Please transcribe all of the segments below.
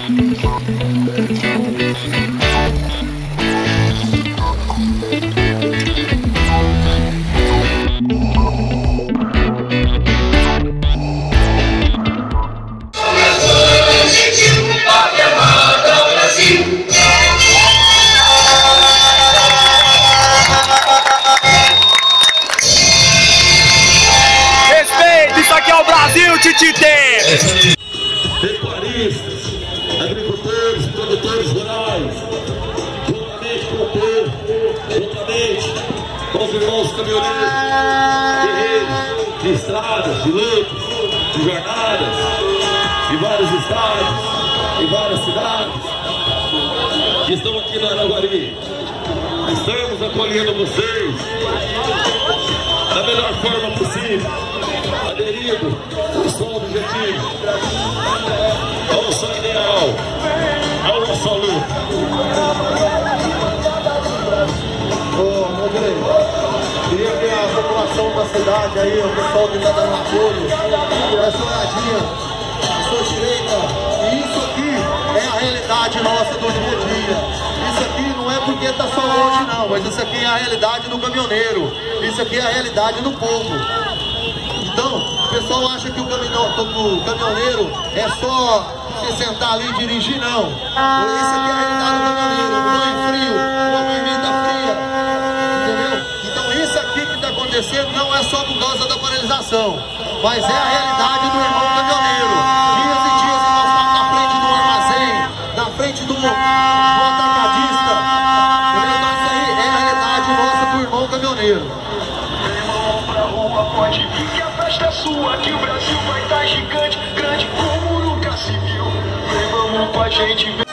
Pecuaristas, agricultores, produtores rurais, juntamente com os irmãos caminhoneiros, guerreiros de estradas, de lutas, de jornadas, de vários estados, de várias cidades, que estão aqui no Araguari. Estamos acolhendo vocês da melhor forma possível, aderindo ao seu objetivo, ao seu ideal, ao nosso luta. Queria que a população da cidade aí, o pessoal que está dando apoio, essa olhadinha à sua direita. E isso aqui é a realidade nossa do dia a dia. Isso aqui não é porque está só hoje não, mas isso aqui é a realidade do caminhoneiro. Isso aqui é a realidade do povo. Então, o pessoal acha que o caminhoneiro é só se sentar ali e dirigir, não. Isso aqui é a realidade do caminhoneiro. Banho frio, uma bebida fria, entendeu? Então isso aqui que está acontecendo não é só por causa da paralisação, mas é a realidade do irmão caminhoneiro. Dias e dias que nós estamos na frente do armazém, na frente do atacadista, entendeu? Então isso aí é a realidade nossa do irmão caminhoneiro. Irmão, pra rua pode vir que a festa é sua, que o Brasil vai estar gigante, grande como nunca se viu. Vem, vamos com a gente ver.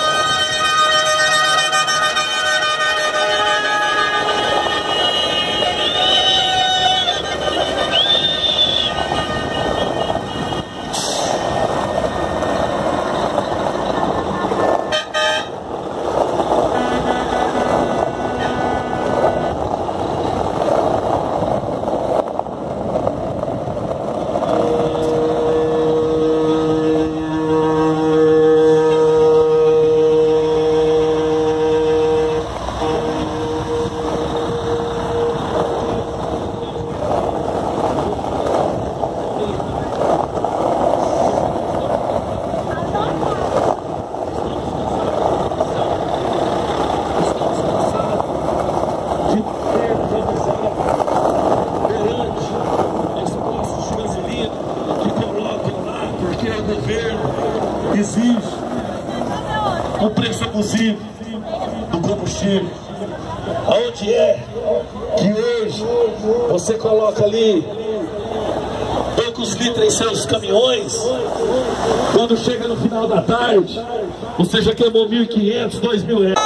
Exige um preço abusivo do combustível. Aonde é que hoje você coloca ali poucos litros em seus caminhões, quando chega no final da tarde você já queimou 1.500, 2.000 reais.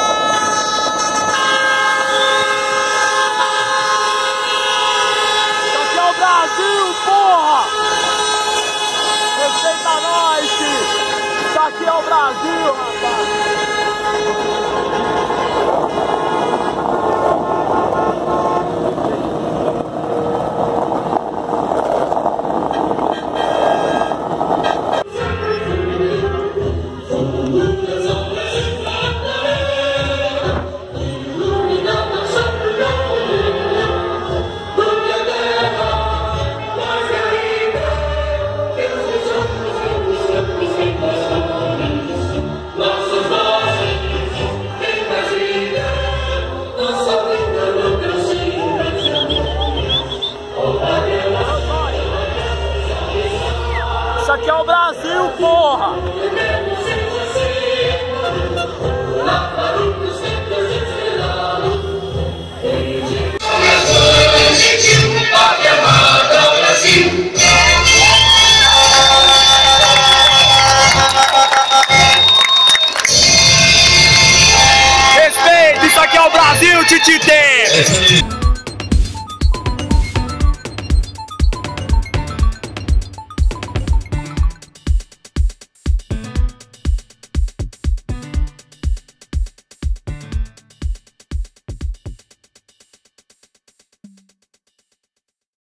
Aqui é o Brasil, porra! Respeita nós, filho! Isso aqui é o Brasil, rapaz! Isso aqui é o Brasil, porra!